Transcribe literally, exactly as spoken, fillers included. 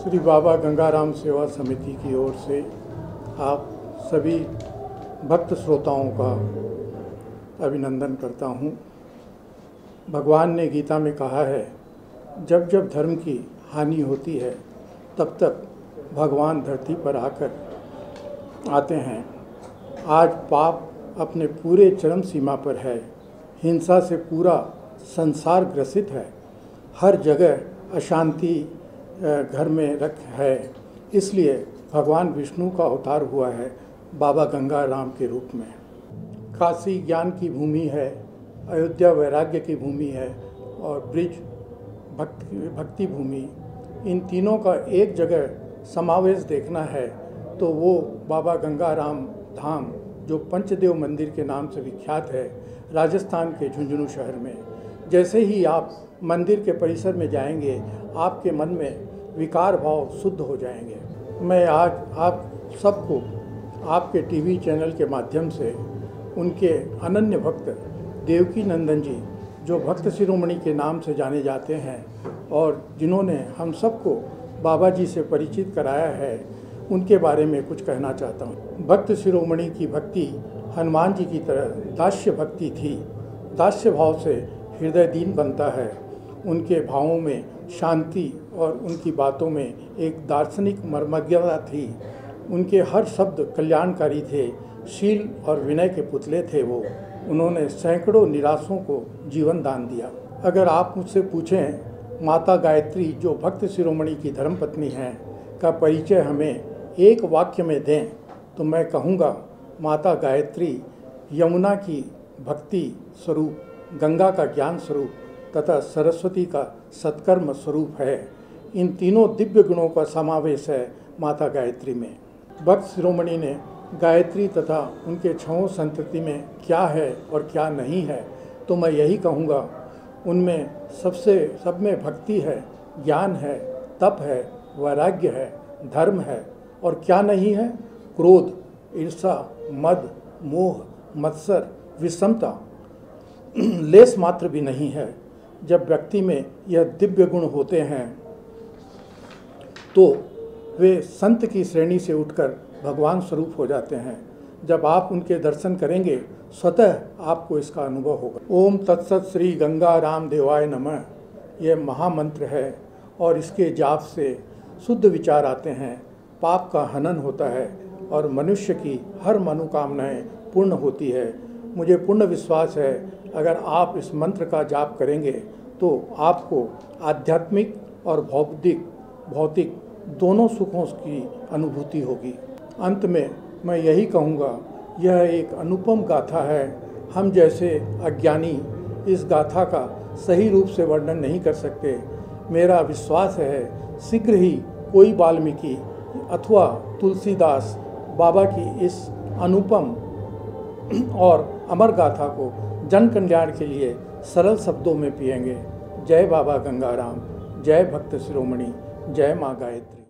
श्री बाबा गंगाराम सेवा समिति की ओर से आप सभी भक्त श्रोताओं का अभिनंदन करता हूँ। भगवान ने गीता में कहा है, जब जब धर्म की हानि होती है तब तक भगवान धरती पर आकर आते हैं। आज पाप अपने पूरे चरम सीमा पर है। हिंसा से पूरा संसार ग्रसित है। हर जगह अशांति घर में रख है। इसलिए भगवान विष्णु का अवतार हुआ है बाबा गंगाराम के रूप में। काशी ज्ञान की भूमि है, अयोध्या वैराग्य की भूमि है और ब्रिज भक्ति भक्ति भूमि। इन तीनों का एक जगह समावेश देखना है तो वो बाबा गंगाराम धाम, जो पंचदेव मंदिर के नाम से विख्यात है, राजस्थान के झुंझुनू शहर में। जैसे ही आप मंदिर के परिसर में जाएंगे, आपके मन में विकार भाव शुद्ध हो जाएंगे। मैं आज आप सबको आपके टीवी चैनल के माध्यम से उनके अनन्य भक्त देवकी नंदन जी, जो भक्त शिरोमणि के नाम से जाने जाते हैं और जिन्होंने हम सबको बाबा जी से परिचित कराया है, उनके बारे में कुछ कहना चाहता हूँ। भक्त शिरोमणि की भक्ति हनुमान जी की तरह दास्य भक्ति थी। दास्य भाव से हृदय दीन बनता है। उनके भावों में शांति और उनकी बातों में एक दार्शनिक मर्मज्ञता थी। उनके हर शब्द कल्याणकारी थे। शील और विनय के पुतले थे वो। उन्होंने सैकड़ों निराशों को जीवन दान दिया। अगर आप मुझसे पूछें माता गायत्री, जो भक्त शिरोमणि की धर्मपत्नी हैं, का परिचय हमें एक वाक्य में दें तो मैं कहूँगा, माता गायत्री यमुना की भक्ति स्वरूप, गंगा का ज्ञान स्वरूप तथा सरस्वती का सत्कर्म स्वरूप है। इन तीनों दिव्य गुणों का समावेश है माता गायत्री में। भक्त शिरोमणि ने गायत्री तथा उनके छहों संतति में क्या है और क्या नहीं है, तो मैं यही कहूँगा, उनमें सबसे सब में भक्ति है, ज्ञान है, तप है, वैराग्य है, धर्म है। और क्या नहीं है? क्रोध, ईर्षा, मद, मोह, मत्सर, विषमता लेस मात्र भी नहीं है। जब व्यक्ति में यह दिव्य गुण होते हैं तो वे संत की श्रेणी से उठकर भगवान स्वरूप हो जाते हैं। जब आप उनके दर्शन करेंगे, स्वतः आपको इसका अनुभव होगा। ओम तत्सत श्री गंगा राम देवाय नमः, यह महामंत्र है और इसके जाप से शुद्ध विचार आते हैं, पाप का हनन होता है और मनुष्य की हर मनोकामनाएं पूर्ण होती है। मुझे पूर्ण विश्वास है, अगर आप इस मंत्र का जाप करेंगे तो आपको आध्यात्मिक और भौतिक भौतिक दोनों सुखों की अनुभूति होगी। अंत में मैं यही कहूँगा, यह एक अनुपम गाथा है। हम जैसे अज्ञानी इस गाथा का सही रूप से वर्णन नहीं कर सकते। मेरा विश्वास है, शीघ्र ही कोई वाल्मीकि अथवा तुलसीदास बाबा की इस अनुपम और अमर गाथा को जन कल्याण के लिए सरल शब्दों में पिएंगे। जय बाबा गंगाराम, जय भक्त शिरोमणि, जय माँ गायत्री।